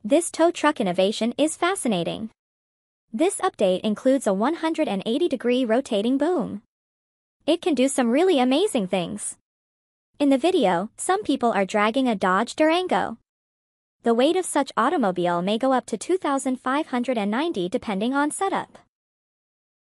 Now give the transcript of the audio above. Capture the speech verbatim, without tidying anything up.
This tow truck innovation is fascinating. This update includes a one hundred eighty degree rotating boom. It can do some really amazing things. In the video, some people are dragging a Dodge Durango. The weight of such automobile may go up to two thousand five hundred ninety depending on setup.